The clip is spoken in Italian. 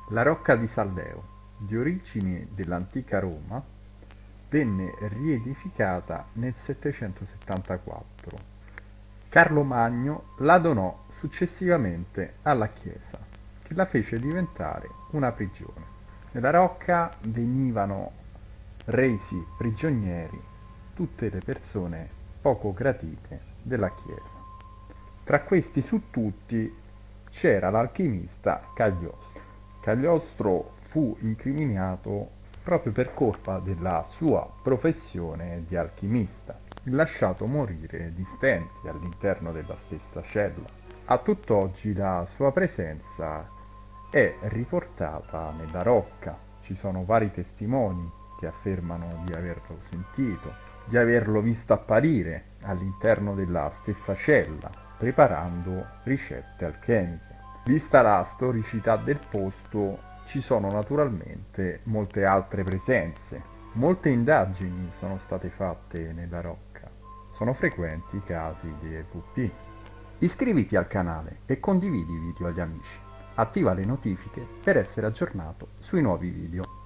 La Rocca di Salleo, di origini dell'antica Roma, venne riedificata nel 774. Carlo Magno la donò successivamente alla Chiesa, che la fece diventare una prigione. Nella rocca venivano resi prigionieri tutte le persone poco gradite della Chiesa. Tra questi su tutti c'era l'alchimista Cagliostro. Cagliostro fu incriminato proprio per colpa della sua professione di alchimista, lasciato morire di stenti all'interno della stessa cella. A tutt'oggi la sua presenza è riportata nella rocca. Ci sono vari testimoni che affermano di averlo sentito, di averlo visto apparire all'interno della stessa cella, preparando ricette alchemiche. Vista la storicità del posto, ci sono naturalmente molte altre presenze. Molte indagini sono state fatte nella rocca. Sono frequenti i casi di EVP. Iscriviti al canale e condividi i video agli amici. Attiva le notifiche per essere aggiornato sui nuovi video.